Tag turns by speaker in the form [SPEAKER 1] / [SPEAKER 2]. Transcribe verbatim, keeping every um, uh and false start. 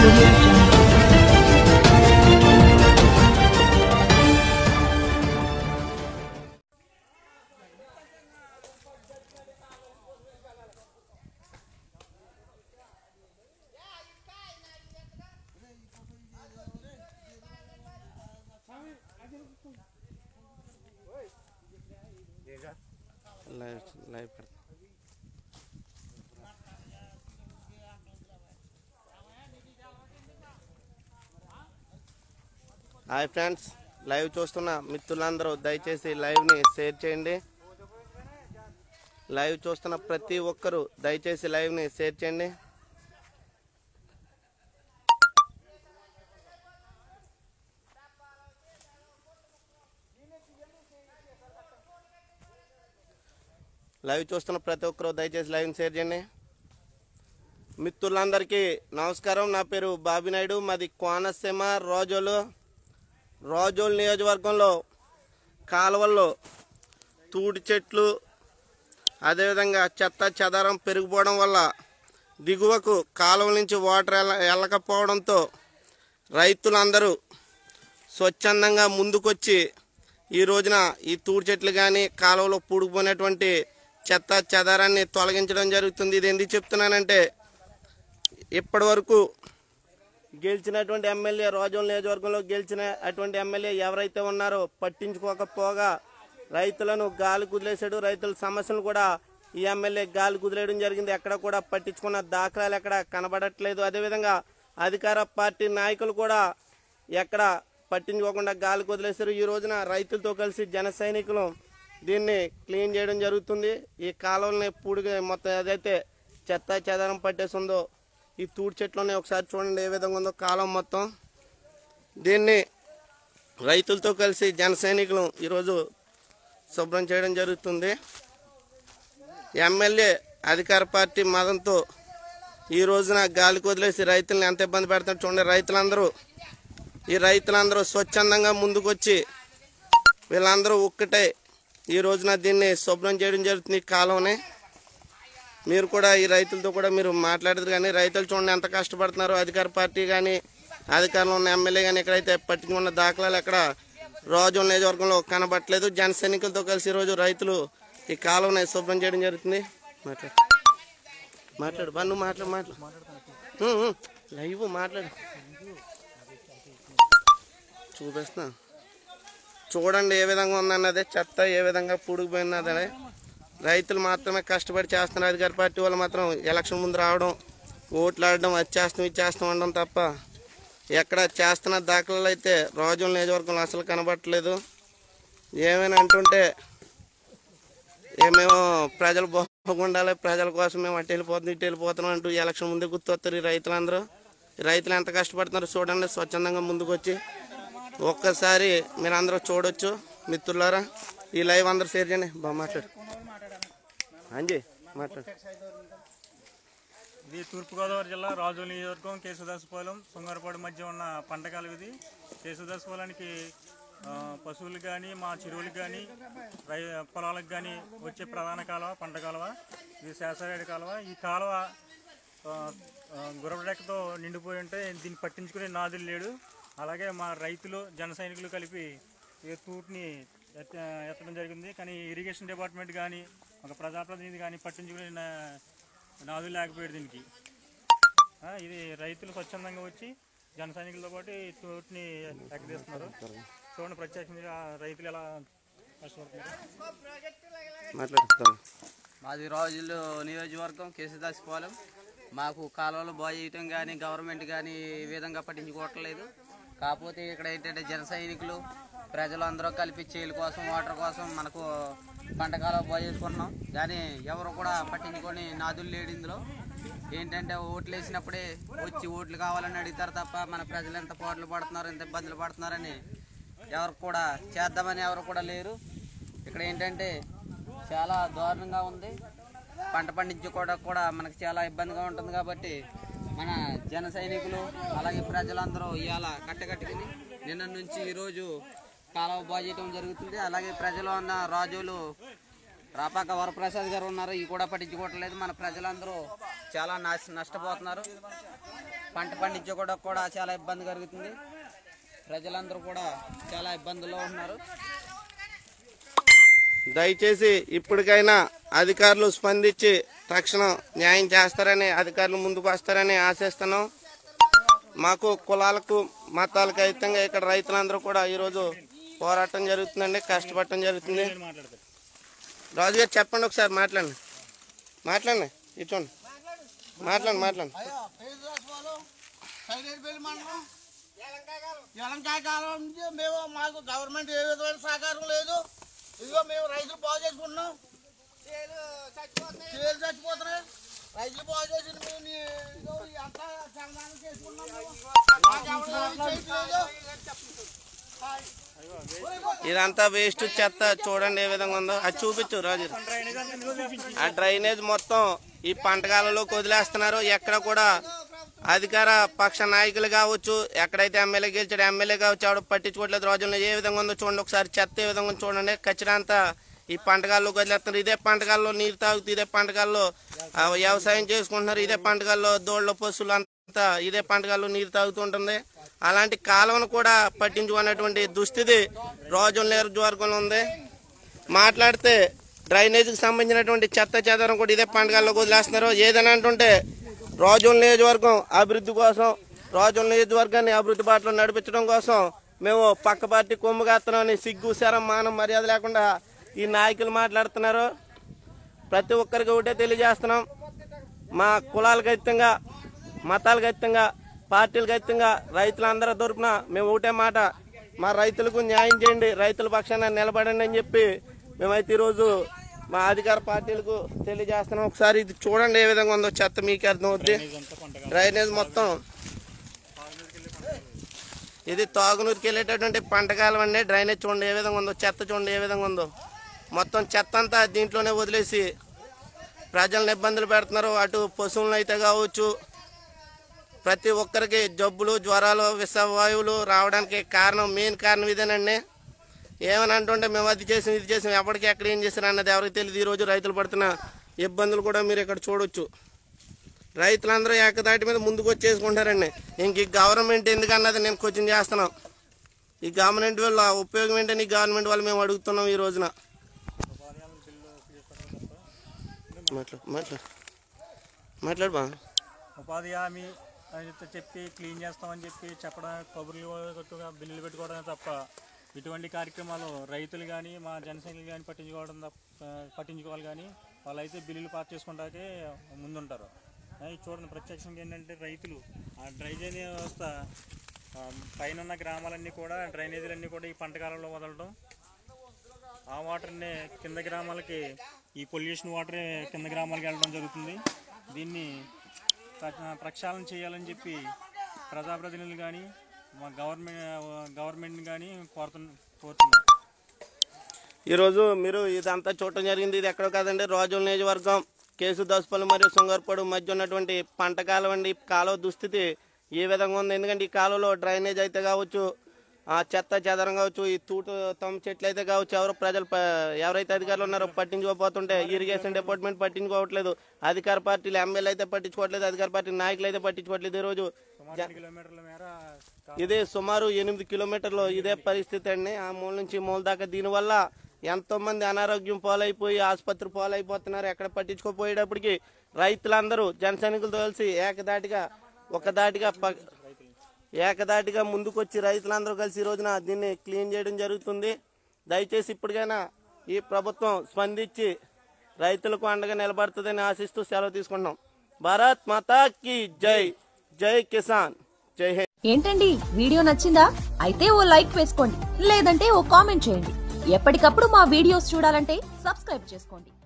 [SPEAKER 1] audio jungle.
[SPEAKER 2] Live live कर hi friends live చూస్తున్న మిత్రులందరూ దయచేసి లైవ్ ని షేర్ చేయండి లైవ్ చూస్తున్న ప్రతి ఒక్కరు దయచేసి లైవ్ ని షేర్ చేయండి లైవ్ చూస్తున్న ప్రతి ఒక్కరు దయచేసి లైవ్ ని షేర్ చేయండి మిత్రులందరికీ నమస్కారం నా పేరు బాబీ నాయుడు మాది కోనసీమ రాజోలు రాజోలు నియోజకవర్గంలో కాలువల్లో తూడి చెట్లు అదేవిధంగా చెత్త చెదారం పెరిగిపోవడం వల్ల దిగువకు కాలువల నుంచి వాటర్ వెళ్ళకపోవడంతో రైతులందరూ స్వచ్ఛందంగా ముందుకొచ్చి ఈ రోజున ఈ తూడి చెట్లు కానీ కాలువలో పూడుకుపోయినటువంటి చెత్త చెదారాన్ని తొలగించడం జరుగుతుంది ఇది ఎందుకు చెప్తున్నానంటే ఇప్పటి వరకు గెలిచినటువంటి ఎమ్మెల్యే రాజోలు నియోజకవర్గంలో గెలిచిన అటువంటి ఎమ్మెల్యే ఎవరైతే ఉన్నారో పట్టించుకోకపోగా రైతులను గాలి కుదిలేశాడు రైతుల సమస్యలు కూడా ఈ ఎమ్మెల్యే గాలి కుదిలేయడం జరిగింది ఎక్కడ కూడా పట్టించుకున్న దాఖలాలు ఎక్కడ కనబడట్లేదు అదేవిధంగా అధికార పార్టీ నాయకులు కూడా ఎక్కడ పట్టించుకోకుండా గాలి కుదిలేశారు ఈ రోజున రైతులతో కలిసి జన సైనికులు దీన్ని క్లీన్ చేయడం జరుగుతుంది ఈ కాలువల్ని పూడిగా మొత్తం ఏదైతే చెత్త చెదారం పట్టేసి ఉందో ఈ తూడి చెట్లోనే ఒకసారి చూడండి ఏ విధంగా ఉందో కాలం మొత్తం దీన్ని రైతులతో కలిసి జన సైనికులు ఈరోజు శుభ్రం చేయడం జరుగుతుంది ఎమ్మెల్యే అధికార పార్టీ మదంతో ఈ రోజున గాలి వదిలేసి రైతులను ఎంత ఇబ్బంది పెడతారు చూడండి రైతులందరూ ఈ రైతులందరూ స్వచ్ఛందంగా ముందుకొచ్చి వీళ్ళందరూ ఒక్కటే ఈ రోజున దీన్ని శుభ్రం చేయడం జరుగుతుంది ఈ కాలంని మీరు కూడా ఈ రైతులతో కూడా మీరు మాట్లాడదు కానీ రైతులు చూడండి ఎంత కష్టపడుతున్నారో అధికార పార్టీ కానీ అధికారంలో ఉన్న ఎమ్మెల్యే కానీ ఎక్కడైతే పట్టించుకున్న దాఖలాలు ఎక్కడ రాజోలు నియోజకవర్గంలో కనబట్టలేదు జన సైనికులతో కలిసి ఈరోజు రైతులు ఈ కాలువని శుభ్రం చేయడం జరుగుతుంది మాట్లాడు మాట్లాడు బా నువ్వు మాట్లాడు మాట్లాడు లైవ్ మాట్లాడు చూపిస్తున్నా చూడండి ఏ విధంగా ఉందన్నదే చెత్త ఏ విధంగా పూడుకుపోయినదే రైతులు మాత్రమే కష్టపడి చేస్తున్నారు అధికార పార్టీ వాళ్ళు మాత్రం ఎలక్షన్ ముందు రావడం ఓట్లు ఆడడం అది చేస్తాం ఇది చేస్తాం అనడం తప్ప ఎక్కడ చేస్తున్న దాఖలాలు అయితే రాజోలు నియోజకవర్గంలో అసలు కనబట్టలేదు ఏమైనా అంటుంటే ఏమేమో ప్రజలు బాగుండాలి ప్రజల కోసం మేము అటు వెళ్ళిపోతున్నాం ఇటు వెళ్ళిపోతున్నాం అంటూ ఎలక్షన్ ముందే గుర్తొస్తారు ఈ రైతులందరూ ఈ రైతులు ఎంత కష్టపడుతున్నారు చూడండి స్వచ్ఛందంగా ముందుకు వచ్చి ఒక్కసారి మీరు అందరూ చూడొచ్చు మిత్రులారా ఈ లైవ్ అందరూ షేర్ చేయండి బాగా మాట్లాడు అంజీ మాట్లాడు
[SPEAKER 3] ఇది తూర్పుగోదావరి జిల్లా రాజోలు నియోజకవర్గం కేశవదాసపాలెం సుంగారపాడు మధ్య ఉన్న పంట కాలువ ఇది కేశవదాసపాలెనికి పశువులు కానీ మా చెరువులకు కానీ రై పొలాలకు కానీ వచ్చే ప్రధాన కాలువ పంట కాలువ ఇది శాసరేడు కాలువ ఈ కాలువ గుర్రడెక్కతో నిండిపోయి ఉంటే దీన్ని పట్టించుకునే నాదులు లేడు అలాగే మా రైతులు జన సైనికులు కలిపి ఈ తూటిని ఎత్తడం జరిగింది కానీ ఇరిగేషన్ డిపార్ట్మెంట్ కానీ ఒక ప్రజాప్రతినిధి కానీ పట్టించుకునే నాదులు లేకపోయాడు దీనికి ఇది రైతులు స్వచ్ఛందంగా వచ్చి జన సైనికులతో పాటు ఈ తూటిని ఎక్కదీస్తున్నారు చూడండి ప్రత్యేకంగా రైతులు ఎలా
[SPEAKER 2] కష్టపడుతున్నారు
[SPEAKER 4] మాది రాజులు నియోజకవర్గం కేశవదాసపాలెం మాకు కాలువలు బాగు చేయటం కానీ గవర్నమెంట్ కానీ ఈ విధంగా పట్టించుకోవట్లేదు కాకపోతే ఇక్కడ ఏంటంటే జన సైనికులు ప్రజలందరూ కలిపి చేలు కోసం వాటర్ కోసం మనకు పంట కాలువ బాగు చేసుకున్నాం కానీ ఎవరు కూడా పట్టించుకొని నాదులు లేడు ఇందులో ఏంటంటే ఓట్లు వేసినప్పుడే వచ్చి ఓట్లు కావాలని అడుగుతారు తప్ప మన ప్రజలు ఎంత పోట్లు పడుతున్నారు ఎంత ఇబ్బందులు పడుతున్నారని ఎవరు కూడా చేద్దామని ఎవరు కూడా లేరు ఇక్కడ ఏంటంటే చాలా దారుణంగా ఉంది పంట పండించుకోవడానికి కూడా మనకు చాలా ఇబ్బందిగా ఉంటుంది కాబట్టి మన జన సైనికులు అలాగే ప్రజలందరూ ఇవాళ కట్టకట్టుకుని నిన్న నుంచి ఈరోజు కాలువ బాగు చేయడం జరుగుతుంది అలాగే ప్రజలు ఉన్న రాజులు రాపాక వరప్రసాద్ గారు ఉన్నారు, ఇవి కూడా పట్టించుకోవట్లేదు. మన ప్రజలందరూ చాలా నష్ట నష్టపోతున్నారు. పంట పండించుకోవడం కూడా చాలా ఇబ్బంది కలుగుతుంది. ప్రజలందరూ కూడా చాలా ఇబ్బందుల్లో ఉన్నారు.
[SPEAKER 2] దయచేసి ఇప్పటికైనా అధికారులు స్పందించి తక్షణం న్యాయం చేస్తారని, అధికారులు ముందుకు వస్తారని ఆశిస్తున్నాం. మాకు కులాలకు మతాలకు అతీతంగా ఇక్కడ రైతులందరూ కూడా ఈరోజు పోరాటం జరుగుతుందండి, కష్టపడటం జరుగుతుంది. రాజుగారు చెప్పండి, ఒకసారి మాట్లాడండి మాట్లాడండి ఇచ్చోండి మాట్లాడండి మాట్లాడండి
[SPEAKER 1] ఎలంకాయ కాలం నుంచి మేము మాకు గవర్నమెంట్ ఏ విధమైన సహకారం లేదు. ఇదిగో మేము రైతులు బాగు చేసుకుంటున్నాం, చేలు చచ్చిపోతున్నాయి. రైతులు బాగు చేసి మేము అంతా సమాధానం చేసుకున్నాం.
[SPEAKER 2] ఇదంతా వేస్ట్ చెత్త చూడండి ఏ విధంగా ఉందో. అది చూపించు రాజు. ఆ డ్రైనేజ్ మొత్తం ఈ పంటకాలలోకి వదిలేస్తున్నారు. ఎక్కడ కూడా అధికార పక్ష నాయకులు కావచ్చు, ఎక్కడైతే ఎమ్మెల్యే గెలిచాడు ఎమ్మెల్యే కావచ్చు, ఆవిడ పట్టించుకోవట్లేదు. రోజుల్లో ఏ విధంగా ఉందో చూడండి ఒకసారి. చెత్త ఏ విధంగా చూడండి. కచరా అంతా ఈ పంటకాల్లోకి వదిలేస్తున్నారు. ఇదే పంటకాల్లో నీరు తాగుతూ, ఇదే పంటకాల్లో వ్యవసాయం చేసుకుంటున్నారు. ఇదే పంటకాల్లో దోళ్ళ పశువులు అంతా ఇదే పంటకాల్లో నీరు తాగుతూ ఉంటుంది. అలాంటి కాలువను కూడా పట్టించుకున్నటువంటి దుస్థితి రోజుల నియోజకవర్గంలో ఉంది. మాట్లాడితే డ్రైనేజీకి సంబంధించినటువంటి చెత్త చెదరం కూడా ఇదే పంటకాల్లోకి వదిలేస్తున్నారు. ఏదైనా అంటుంటే రోజుల నియోజకవర్గం అభివృద్ధి కోసం, రోజుల నియోజకవర్గాన్ని అభివృద్ధి బాటలో నడిపించడం కోసం మేము పక్క పార్టీ కొమ్ముగాస్తున్నామని సిగ్గు శరం మానం మర్యాద లేకుండా ఈ నాయకులు మాట్లాడుతున్నారు. ప్రతి ఒక్కరికి ఒకటే తెలియజేస్తున్నాం, మా కులాలకు అతీతంగా, మతాలకు అతీతంగా, పార్టీలకు అతీతంగా రైతులందరి తరపున మేము ఒకటే మాట, మా రైతులకు న్యాయం చేయండి, రైతుల పక్షాన నిలబడండి అని చెప్పి మేమైతే ఈరోజు మా అధికార పార్టీలకు తెలియజేస్తున్నాం. ఒకసారి ఇది చూడండి ఏ విధంగా ఉందో చెత్త, మీకు అర్థం అవుద్ది. డ్రైనేజ్ మొత్తం ఇది తాగునూరుకి వెళ్ళేటటువంటి పంటకాలం అండి. డ్రైనేజ్ చూడండి ఏ విధంగా ఉందో, చెత్త చూడండి ఏ విధంగా ఉందో. మొత్తం చెత్త అంతా దీంట్లోనే వదిలేసి ప్రజలను ఇబ్బందులు పెడుతున్నారు. అటు పశువులను అయితే కావచ్చు, ప్రతి ఒక్కరికి జబ్బులు, జ్వరాలు, విషవాయువులు రావడానికి కారణం, మెయిన్ కారణం ఇదేనండి. ఏమని అంటుంటే మేము అది చేసాం ఇది చేసాం, ఎప్పటికీ ఎక్కడ ఏం చేశారు అన్నది ఎవరికి తెలియదు. ఈరోజు రైతులు పడుతున్న ఇబ్బందులు కూడా మీరు ఇక్కడ చూడొచ్చు. రైతులందరూ ఏకదాటి మీద ముందుకు వచ్చేసుకుంటారండి. ఇంక ఈ గవర్నమెంట్ ఎందుకన్నది నేను క్వశ్చన్ చేస్తున్నాం. ఈ గవర్నమెంట్ వల్ల ఉపయోగం ఏంటని ఈ గవర్నమెంట్ వాళ్ళు మేము అడుగుతున్నాం ఈ రోజున. మాట్లాడు మాట్లాడు మాట్లాడు బా.
[SPEAKER 3] ఉపాధి హామీ అని చెప్పి క్లీన్ చేస్తామని చెప్పి చెప్పడం, కబుర్లు కొట్టుగా బిల్లులు పెట్టుకోవడమే తప్ప ఇటువంటి కార్యక్రమాలు రైతులు కానీ మా జనసైనికులు కానీ పట్టించుకోవడం తప్ప పట్టించుకోవాలి. కానీ వాళ్ళైతే బిల్లులు పాస్ చేసుకుంటాకే ముందుంటారు. చూడండి ప్రత్యక్షంగా ఏంటంటే రైతులు ఆ డ్రైనేజ్ వ్యవస్థ పైన ఉన్న గ్రామాలన్నీ కూడా డ్రైనేజీలన్నీ కూడా ఈ పంటకాలంలో వదలడం, ఆ వాటర్నే కింద గ్రామాలకి, ఈ పొల్యూషన్ వాటరే కింద గ్రామాలకి వెళ్ళడం జరుగుతుంది. దీన్ని ప్రక్షాళన చేయాలని చెప్పి ప్రజాప్రతినిధులు కానీ మా గవర్నమెంట్ గవర్నమెంట్ కానీ కోరుతు కోరుతున్నారు.
[SPEAKER 2] ఈరోజు మీరు ఇదంతా చూడటం జరిగింది. ఇది ఎక్కడో కాదండి, రోజుల నియోజకవర్గం కేసు దోసపల్లి మరియు సుంగర్పడు మధ్య ఉన్నటువంటి పంట కాలువ అండి. కాలువ దుస్థితి ఏ విధంగా ఉంది. ఎందుకంటే ఈ కాలువలో డ్రైనేజ్ అయితే కావచ్చు, ఆ చెత్త చెదరం కావచ్చు, ఈ తూటు తమ చెట్లు అయితే కావచ్చు, ఎవరు ప్రజలు ఎవరైతే అధికారులు ఉన్నారో పట్టించుకోకపోతుంటే ఇరిగేషన్ డిపార్ట్మెంట్ పట్టించుకోవట్లేదు, అధికార పార్టీలు ఎమ్మెల్యే అయితే పట్టించుకోవట్లేదు, అధికార పార్టీ నాయకులు అయితే పట్టించుకోవట్లేదు. ఈరోజు ఇదే సుమారు ఎనిమిది కిలోమీటర్లు ఇదే పరిస్థితి అండి, ఆ మూల నుంచి మూల దాకా. దీనివల్ల ఎంతో మంది అనారోగ్యం పాలైపోయి ఆసుపత్రి పాలైపోతున్నారు. ఎక్కడ పట్టించుకోపోయేటప్పటికి రైతులందరూ జన సైనికులతో కలిసి ఏకదాటిగా ఒకదాటిగా ఏకదాటిగా ముందుకొచ్చి రైతులందరూ కలిసి ఈ రోజున దీన్ని క్లీన్ చేయడం జరుగుతుంది. దయచేసి ఇప్పటికైనా ఈ ప్రభుత్వం స్పందించి రైతులకు అండగా నిలబడుతుందని ఆశిస్తూ సెలవు తీసుకుంటున్నాం. భారత్ మాతా కీ జై, జై కిసాన్, జై హింద్.
[SPEAKER 5] ఏంటండి వీడియో నచ్చిందా? అయితే ఓ లైక్ వేసుకోండి, లేదంటే ఓ కామెంట్ చేయండి. ఎప్పటికప్పుడు మా వీడియోస్ చూడాలంటే సబ్స్క్రైబ్ చేసుకోండి.